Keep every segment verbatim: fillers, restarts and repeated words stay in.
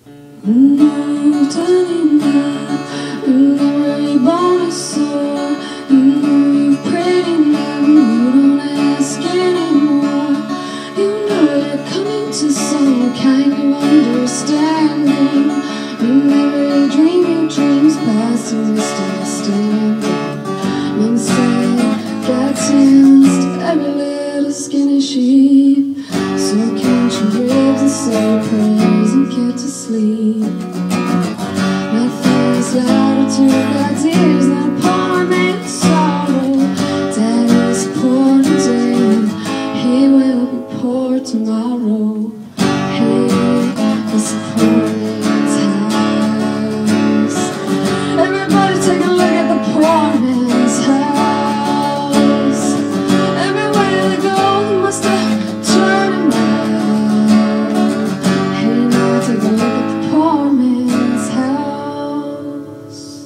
No turning back, you never really born to soar. You know you're pretty now, you don't ask anymore. You know you're coming to some kind of understanding. You never dream your dreams past your misunderstanding. Mom said, God tends to every little skinny sheep. So count your ribs and say your prayers and get to sleep. Nothing is louder to God's ears than a poor man's sorrow. Daddy's poor today and he will be poor tomorrow. Hey, this poor man's house. Everybody take a look at the poor man's house. Everywhere they go, he must have turned around. Hey, now take a look at the poor man's house.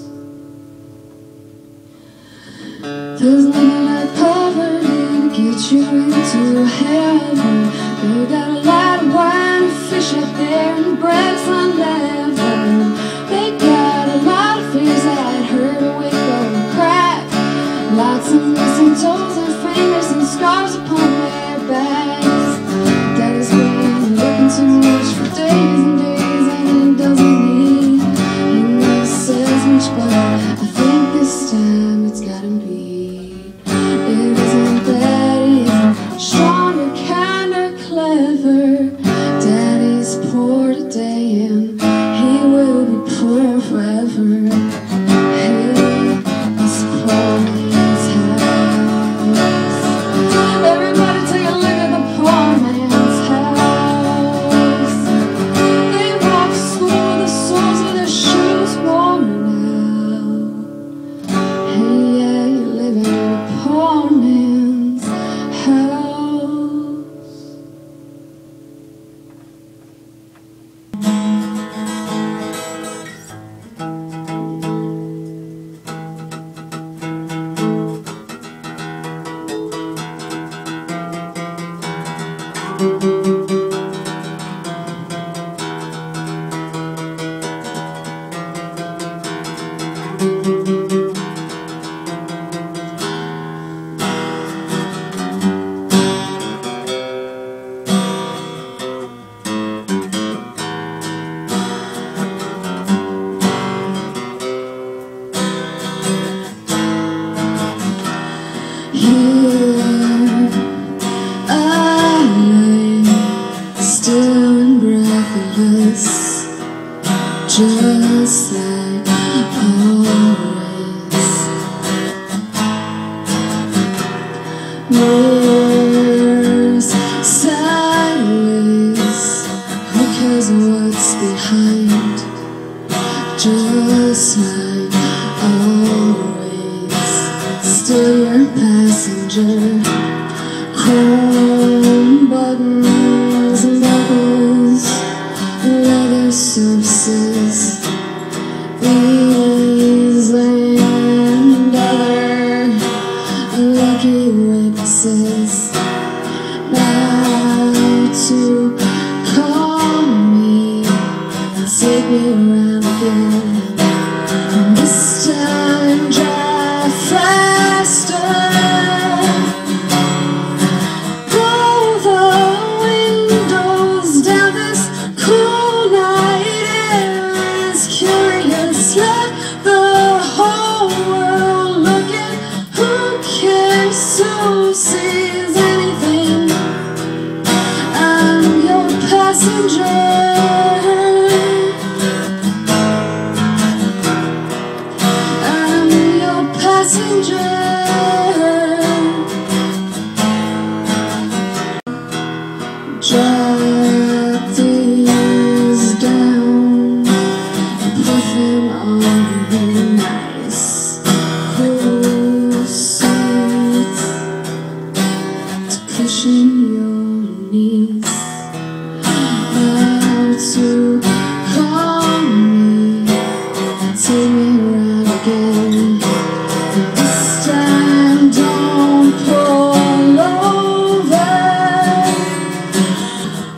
There's nothing like poverty to get you into heaven. They got a lot of wine and fish out there and bread's unleavened. They got a lot of fears that hurt a wake up and crack. Lots of missing toes and fingers and scars upon their backs. Daddy's been looking too much for days and days and he doesn't need. He never says much, but I think this time it's gotta be. It isn't that he isn't stronger, kinda clever. Daddy's poor today and he will be poor forever. Hey, this poor man's house. Everybody take a look at the poor man's house. They walk to school with the soles of their shoes worn out. Hey, yeah, you're living in a poor man's house. Here I lay, still and breathless, just like always. Mirrors sideways, who cares what's behind? Just like always, still your passenger. Chrome buttons and buckles, leather surfaces, these and other lucky witnesses. Now to call me and take me around again. And this time drive faster. Roll the windows down, this cool night air is curious. Let the whole world look at who cares, who sees anything. I'm your passenger. Passenger, drop these down and put them on the nice cool seats to cushion your knees. Now to call me, take me around again. This time don't pull over.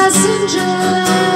passenger.